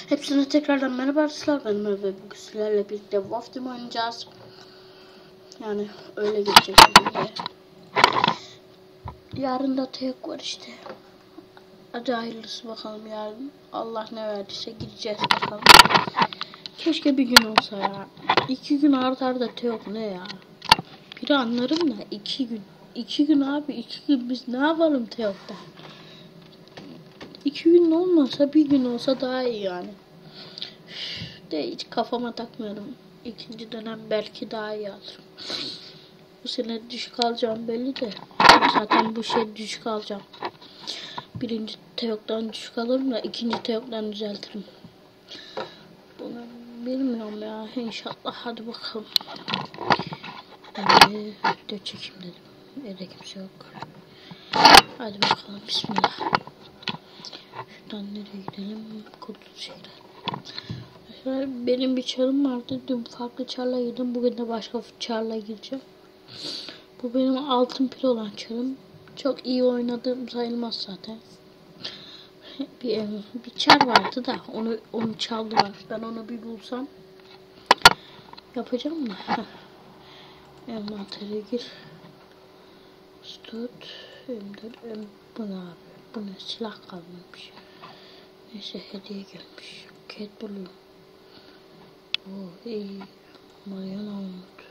Hepsine tekrardan merhaba arkadaşlar, ben Ömer ve bugün sizlerle birlikte Wolf Team oynayacağız. Yani öyle geçecek bugün de. Yarın da tek var işte. Hadi hayırlısı bakalım yarın. Allah ne verdiyse gideceğiz bakalım. Keşke bir gün olsa ya. 2 gün arda arda Teok ne ya? Biri anlarım da 2 gün. 2 gün abi, 2 gün biz ne yapalım Teok'ta? 2 gün olmasa bir gün olsa daha iyi yani. De hiç kafama takmıyorum. İkinci dönem belki daha iyi alırım. Bu sene düşük alacağım belli de. Zaten bu şey düşük alacağım. Birinci Teok'tan düşük alırım da ikinci Teok'tan düzeltirim. Bunu bilmiyorum ya. İnşallah hadi bakalım. De çekeyim dedim. Evde kimse yok. Hadi bakalım bismillah. Şuradan nereye gidelim? Kurtuluş şeyler. Benim bir çarım vardı. Dün farklı çarla girdim. Bugün de başka çarla gireceğim. Bu benim altın pil olan çarım. Çok iyi oynadığım sayılmaz zaten. Bir çar vardı da onu çaldılar. Ben onu bir bulsam yapacağım mı? Envantere gir. Stut. Bu ne abi? Bu ne? Silah kalmamış. Neyse hediye gelmiş. Cat Blue. Oh iyi. Mariana Umut.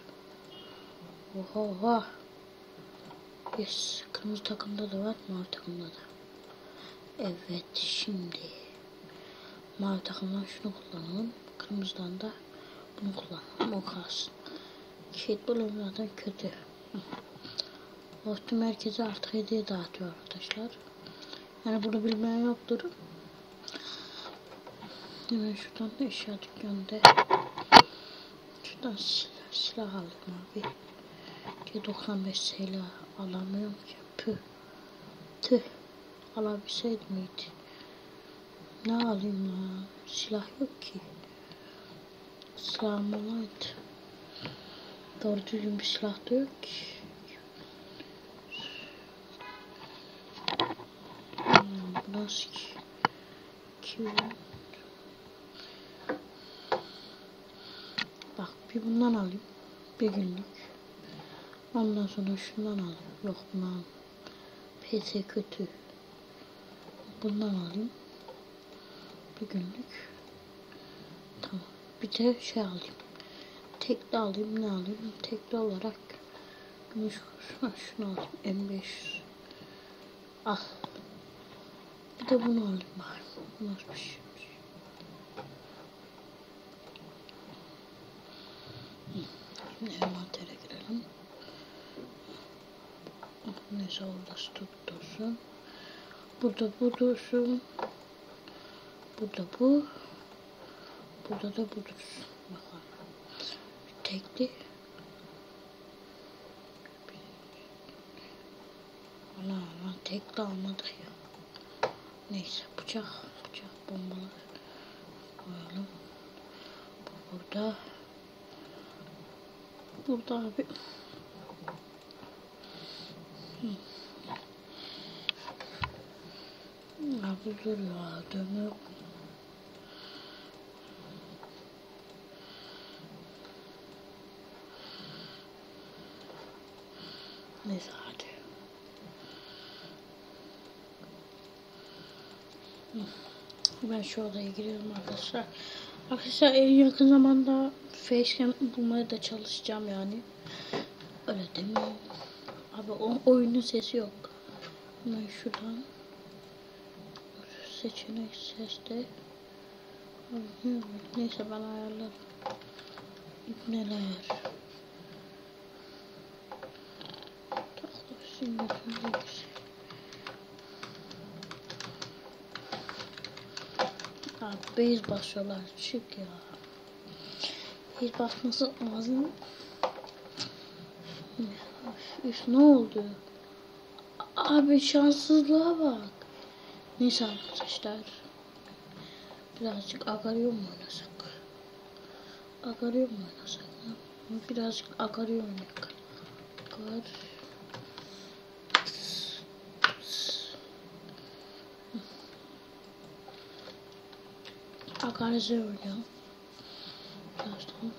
Oha. Yes. Kırmızı takımda da var. Mavi takımda da. Evet şimdi. Mavi takımdan şunu kullanalım. Kırmızıdan da bunu kullanalım. O kalsın. Kate Ball'un zaten kötü. Optim merkezi artı hediye dağıtıyor arkadaşlar. Yani bunu bilmeyen yoktur. Hemen şuradan da eşya dükkanında. Şuradan silah alayım abi. 95 silah alamıyorum ki. Tüh. Alabilseydim iyiydi. Ne alayım ya? Silah yok ki. Silahım olaydı. Doğru düzgün bir silah da yok ki. Bu nasıl ki? Bak bir bundan alayım. Bir günlük. Ondan sonra şundan alayım. Yok bundan. PS kötü. Bundan alayım. Bir günlük. Tamam. Bir de şey alayım. Tekli alayım. Ne alayım? Tekli olarak gümüş şunu alayım. M500. Al. Bir de bunu alayım bari. Bu nasıl bir şey? Şimdi envantere girelim. Neyse orada stop dursun. Burada bu dursun. Burada bu. Burada da bu dursun. Bakalım. Tekli. Ana tekli almadık ya. Neyse bıçak bombalar koyalım. Burada abi. Abi dur ya, dövme yok. Neyse hadi. Ben şu odaya giriyorum arkadaşlar. Arkadaşlar en yakın zamanda facecam bulmaya da çalışacağım yani. Öyle değil mi? Abi o oyunun sesi yok. Ben şuradan seçenek seste. Neyse ben ayarlarım. İbneler. Şimdi abi base basıyorlar. Çık ya. Base basması lazım. Üf ne oldu? Abi şanssızlığa bak. Neyse arkadaşlar. Birazcık Agario mu oynasak? Agario mu oynasak? Birazcık Agario oynayak. Garajı oynuyorum. Birazdan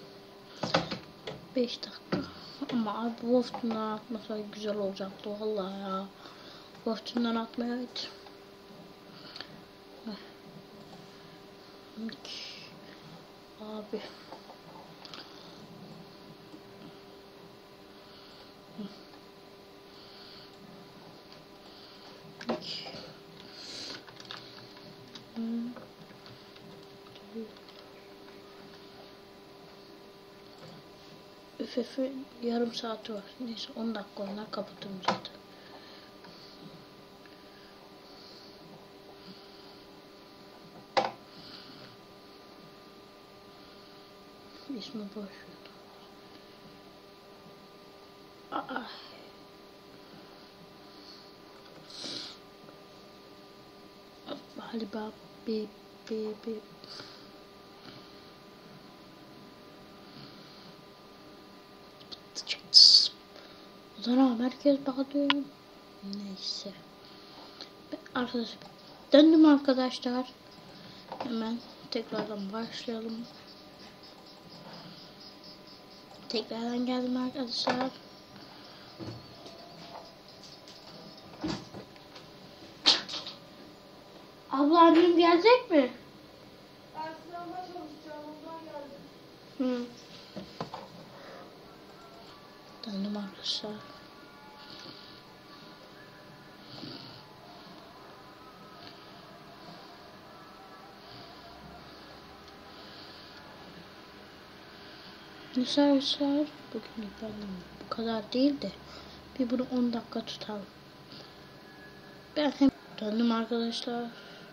5 dakika. Ama abi Wolf'tundan atmasa güzel olacaktı vallahi ya. Wolf'tundan atmayaydı. Abi. Üf, yarım saati var. Neyse 10 dakika onlar kapatırım zaten. İsmi boş ver. Aa. Galiba bir. O zaman herkes bakıyor. Neyse. Arkadaşlar döndüm arkadaşlar. Hemen tekrardan başlayalım. Tekrardan geldim arkadaşlar. Abla annem gelecek mi? Ben sınavda çalışacağım, ondan geldim. Döndüm arkadaşlar. Neyse arkadaşlar bugünlük benden bu kadar değil de bir bunu 10 dakika tutalım. Ben hem döndüm arkadaşlar.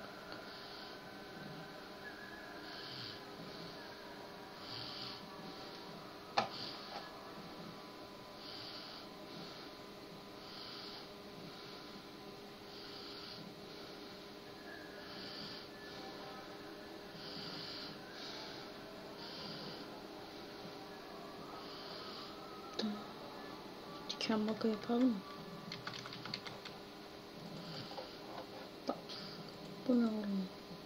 Diken baka yapalım mı? Bak. Bu ne oğlum?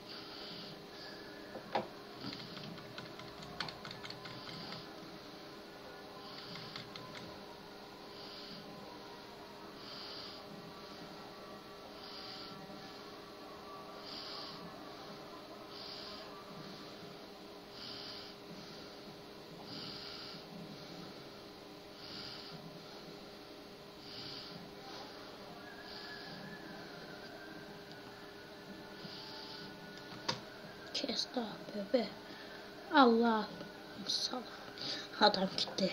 Kes daha bebe. Allah salak. Adam gitti.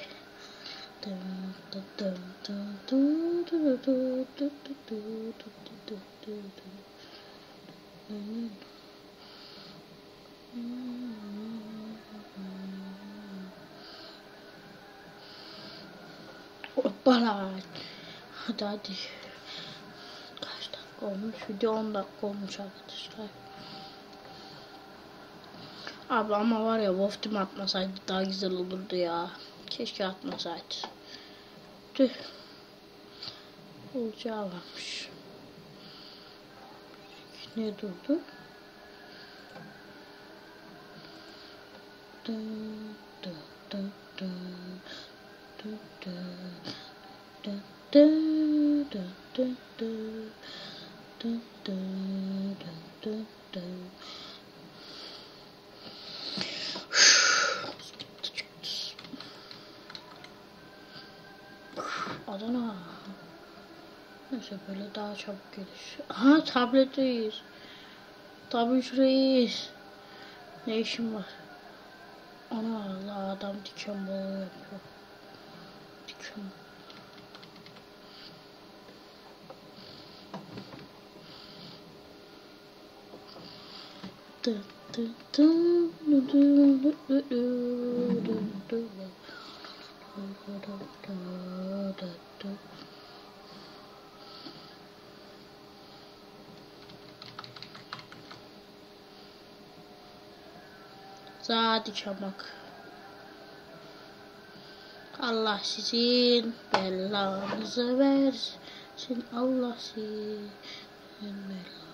Hoppala. Hadi. Kaç dakika olmuş? Video 10 dakika olmuş arkadaşlar. Abi ama var ya Wolf Team atmasaydı daha güzel olurdu ya. Keşke atmasaydı. Tüh. Olacağı varmış. Ne durdu? Adana. Neyse böyle daha çabuk gelir. Aha tabletteyiz. Tabii şurayız. Ne işim var? Ana Allah adam diken bağı yapıyor. Diken. Zadi çamak. Allah sizin belanızı versin. Allah sizin belanızı.